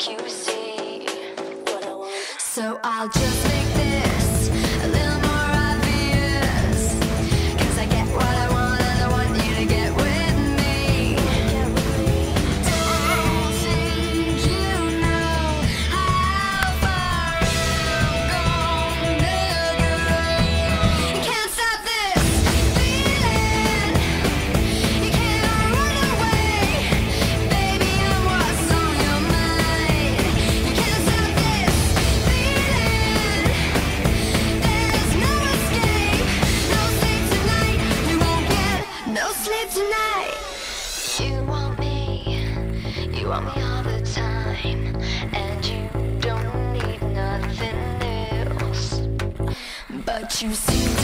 make you see what I want. So I'll just make this a little more obvious, 'cause I get what I want and I want you to get with me. Don't think you know how far I'm gonna go. You can't stop this feeling. You can't run away. Baby, I'm what's on your mind. You can't stop this feeling. There's no escape, no sleep tonight. You won't get no sleep tonight. You want me all the time, and you don't need nothing else. But you seem to